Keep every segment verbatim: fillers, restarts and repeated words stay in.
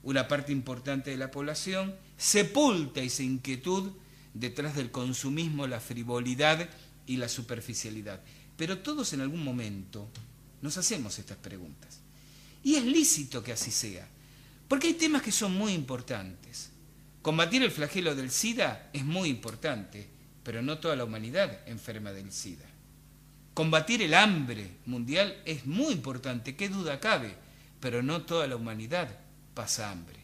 una parte importante de la población sepulta esa inquietud detrás del consumismo, la frivolidad y la superficialidad. Pero todos en algún momento nos hacemos estas preguntas. Y es lícito que así sea, porque hay temas que son muy importantes. Combatir el flagelo del SIDA es muy importante, pero no toda la humanidad enferma del SIDA. Combatir el hambre mundial es muy importante, qué duda cabe, pero no toda la humanidad pasa hambre.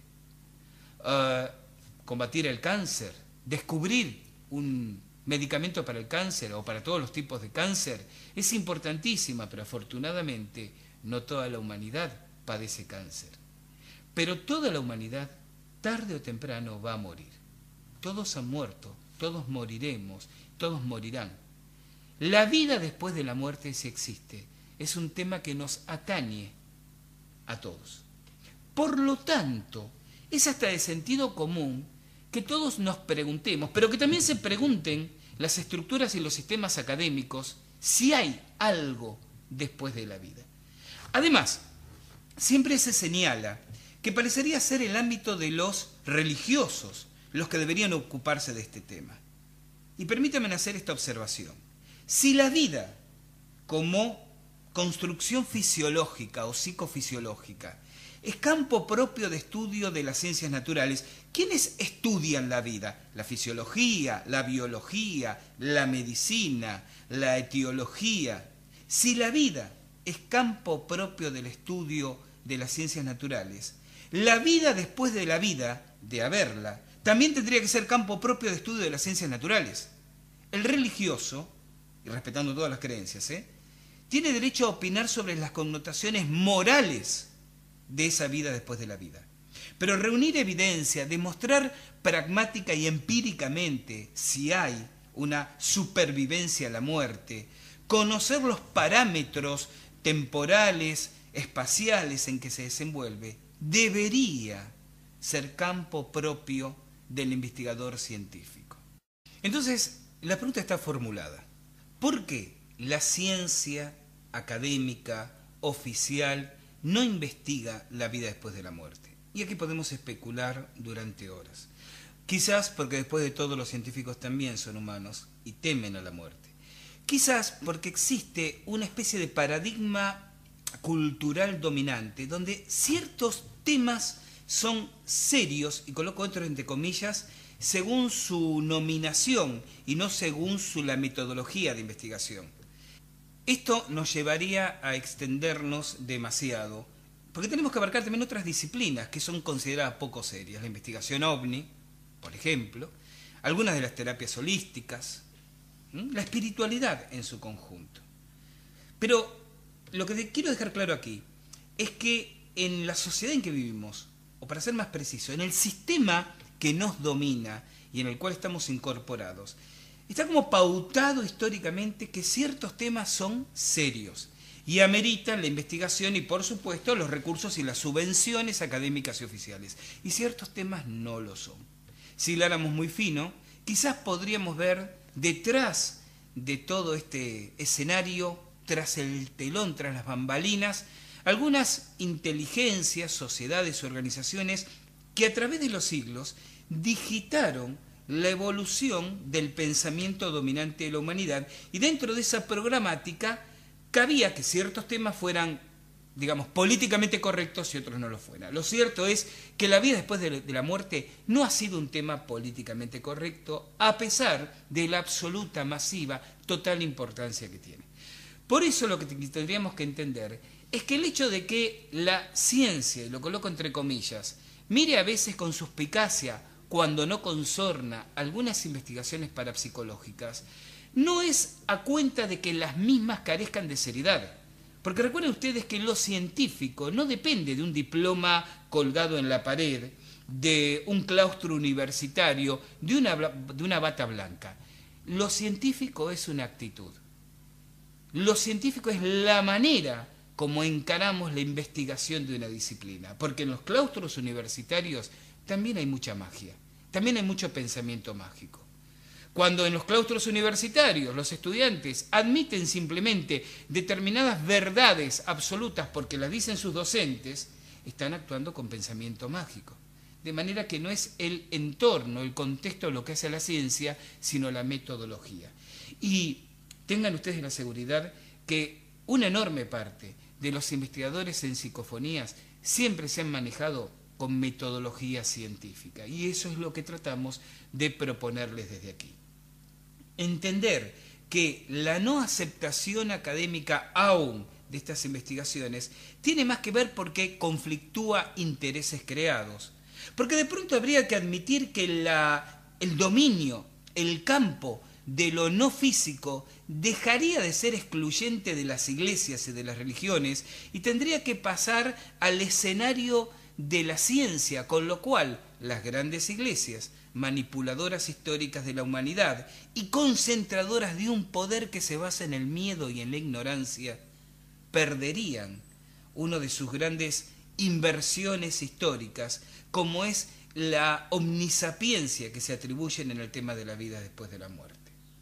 Uh, combatir el cáncer, descubrir un medicamento para el cáncer o para todos los tipos de cáncer es importantísima, pero afortunadamente no toda la humanidad padece cáncer. Pero toda la humanidad, tarde o temprano, va a morir. Todos han muerto, todos moriremos, todos morirán. La vida después de la muerte, si existe, es un tema que nos atañe a todos. Por lo tanto, es hasta de sentido común que todos nos preguntemos, pero que también se pregunten las estructuras y los sistemas académicos si hay algo después de la vida. Además, siempre se señala que parecería ser el ámbito de los religiosos los que deberían ocuparse de este tema. Y permítanme hacer esta observación. Si la vida, como construcción fisiológica o psicofisiológica, es campo propio de estudio de las ciencias naturales, ¿quiénes estudian la vida? La fisiología, la biología, la medicina, la etiología. Si la vida es campo propio del estudio de las ciencias naturales, la vida después de la vida, de haberla, también tendría que ser campo propio de estudio de las ciencias naturales. El religioso, y respetando todas las creencias, ¿eh? tiene derecho a opinar sobre las connotaciones morales de esa vida después de la vida. Pero reunir evidencia, demostrar pragmática y empíricamente si hay una supervivencia a la muerte, conocer los parámetros temporales, espaciales en que se desenvuelve, debería ser campo propio del investigador científico. Entonces, la pregunta está formulada. ¿Por qué la ciencia académica, oficial, no investiga la vida después de la muerte? Y aquí podemos especular durante horas. Quizás porque después de todo los científicos también son humanos y temen a la muerte. Quizás porque existe una especie de paradigma cultural dominante donde ciertos temas son serios, y coloco otros entre comillas, según su nominación y no según su, la metodología de investigación. Esto nos llevaría a extendernos demasiado, porque tenemos que abarcar también otras disciplinas que son consideradas poco serias. La investigación ovni, por ejemplo, algunas de las terapias holísticas, ¿m? la espiritualidad en su conjunto. Pero lo que te quiero dejar claro aquí es que en la sociedad en que vivimos, o para ser más preciso, en el sistema que nos domina y en el cual estamos incorporados, está como pautado históricamente que ciertos temas son serios y ameritan la investigación y, por supuesto, los recursos y las subvenciones académicas y oficiales. Y ciertos temas no lo son. Si lo háramos muy fino, quizás podríamos ver detrás de todo este escenario, tras el telón, tras las bambalinas, algunas inteligencias, sociedades, organizaciones que a través de los siglos digitaron la evolución del pensamiento dominante de la humanidad, y dentro de esa programática cabía que ciertos temas fueran, digamos, políticamente correctos y otros no lo fueran. Lo cierto es que la vida después de la muerte no ha sido un tema políticamente correcto, a pesar de la absoluta, masiva, total importancia que tiene. Por eso lo que tendríamos que entender es que el hecho de que la ciencia, y lo coloco entre comillas, mire a veces con suspicacia cuando no consorna algunas investigaciones parapsicológicas, no es a cuenta de que las mismas carezcan de seriedad. Porque recuerden ustedes que lo científico no depende de un diploma colgado en la pared, de un claustro universitario, de una, de una bata blanca. Lo científico es una actitud. Lo científico es la manera como encaramos la investigación de una disciplina. Porque en los claustros universitarios también hay mucha magia, también hay mucho pensamiento mágico. Cuando en los claustros universitarios los estudiantes admiten simplemente determinadas verdades absolutas porque las dicen sus docentes, están actuando con pensamiento mágico. De manera que no es el entorno, el contexto lo que hace la ciencia, sino la metodología. Y tengan ustedes la seguridad que una enorme parte de los investigadores en psicofonías siempre se han manejado con metodología científica. Y eso es lo que tratamos de proponerles desde aquí. Entender que la no aceptación académica aún de estas investigaciones tiene más que ver porque conflictúa intereses creados. Porque de pronto habría que admitir que la, el dominio, el campo de lo no físico dejaría de ser excluyente de las iglesias y de las religiones y tendría que pasar al escenario de la ciencia, con lo cual las grandes iglesias, manipuladoras históricas de la humanidad y concentradoras de un poder que se basa en el miedo y en la ignorancia, perderían uno de sus grandes inversiones históricas, como es la omnisapiencia que se atribuyen en el tema de la vida después de la muerte.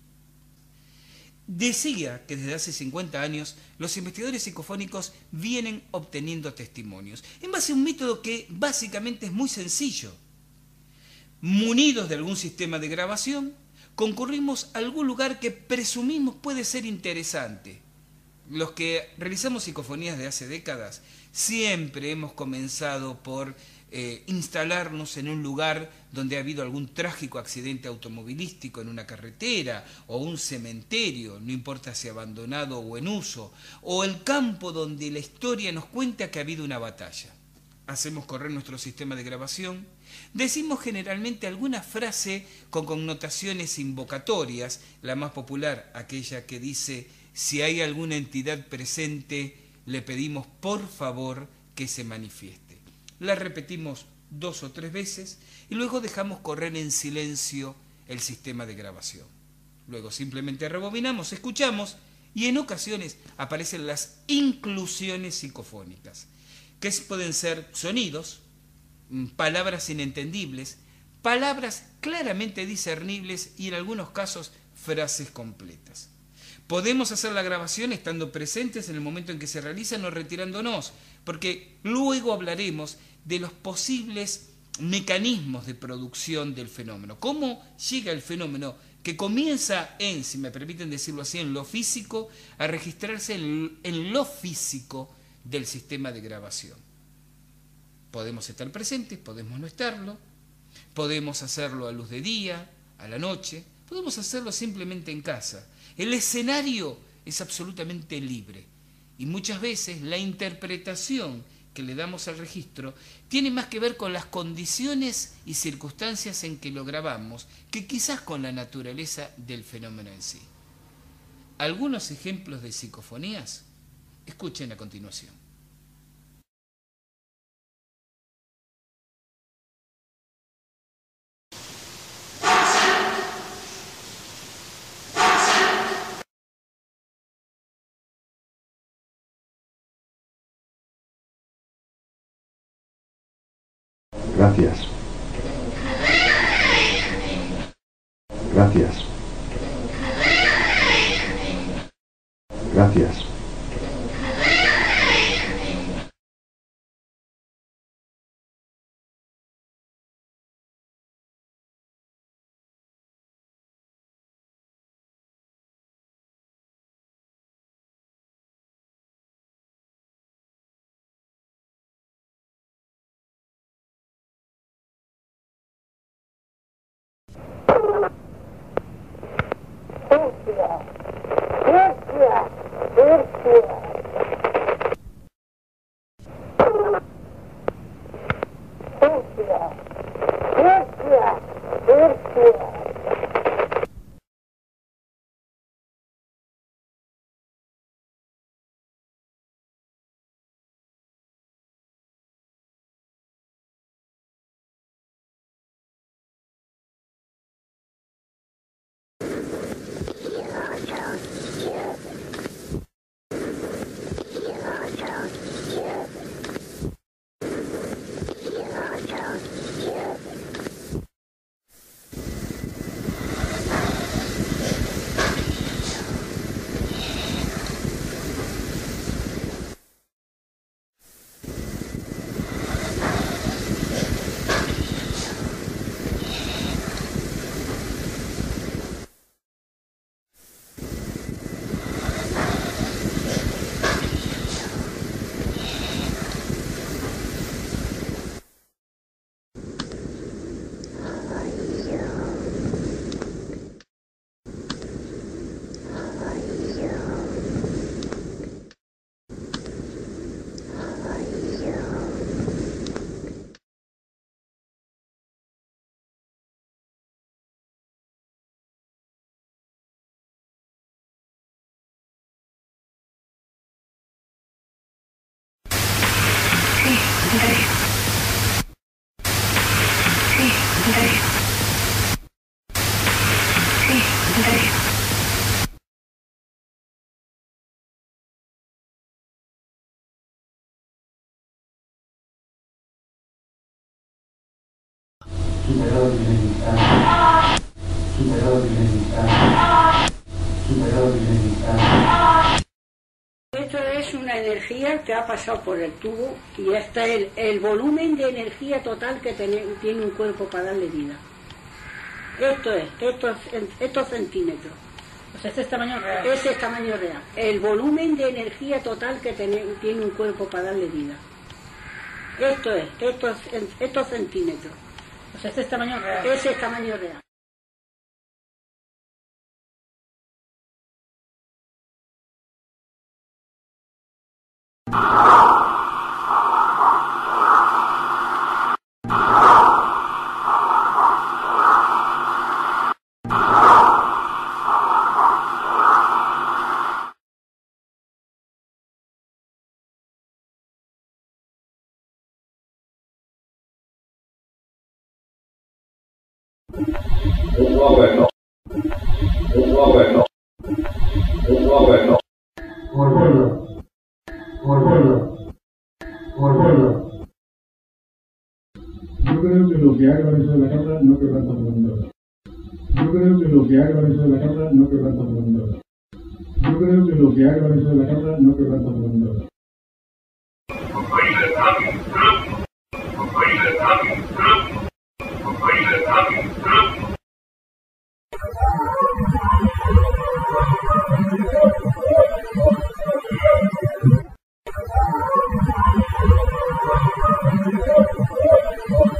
Decía que desde hace cincuenta años los investigadores psicofónicos vienen obteniendo testimonios en base a un método que básicamente es muy sencillo. Munidos de algún sistema de grabación, concurrimos a algún lugar que presumimos puede ser interesante. Los que realizamos psicofonías de hace décadas siempre hemos comenzado por eh, instalarnos en un lugar donde ha habido algún trágico accidente automovilístico en una carretera o un cementerio, no importa si abandonado o en uso, o el campo donde la historia nos cuenta que ha habido una batalla. Hacemos correr nuestro sistema de grabación, decimos generalmente alguna frase con connotaciones invocatorias, la más popular, aquella que dice: si hay alguna entidad presente, le pedimos por favor que se manifieste. La repetimos dos o tres veces y luego dejamos correr en silencio el sistema de grabación. Luego simplemente rebobinamos, escuchamos y en ocasiones aparecen las inclusiones psicofónicas, que pueden ser sonidos, palabras inentendibles, palabras claramente discernibles y en algunos casos frases completas. Podemos hacer la grabación estando presentes en el momento en que se realizan o retirándonos, porque luego hablaremos de los posibles mecanismos de producción del fenómeno. ¿Cómo llega el fenómeno que comienza en, si me permiten decirlo así, en lo físico, a registrarse en, en lo físico del sistema de grabación? Podemos estar presentes, podemos no estarlo, podemos hacerlo a luz de día, a la noche, podemos hacerlo simplemente en casa. El escenario es absolutamente libre y muchas veces la interpretación que le damos al registro tiene más que ver con las condiciones y circunstancias en que lo grabamos que quizás con la naturaleza del fenómeno en sí. Algunos ejemplos de psicofonías, escuchen a continuación. Gracias. Gracias. Gracias. Hostia, hostia, hostia. Superado primer instante. Superado primer instante. Superado primer instante. Esto es una energía que ha pasado por el tubo y este es el, el volumen de energía total que tiene, tiene un cuerpo para darle vida. Esto es, estos, estos centímetros. O sea, este es tamaño real. Ese es tamaño real. El volumen de energía total que tiene, tiene un cuerpo para darle vida. Esto es, estos, estos centímetros. O sea, este es tamaño real. Ese es tamaño real. Bueno, bueno, bueno, orgullo, orgullo, orgullo. Yo creo que lo que haga eso de la cámara no quebranta voluntad. Yo creo que lo que haga eso de la cámara no quebranta voluntad. Yo creo que lo que haga eso de la cámara no quebranta voluntad. Thank you.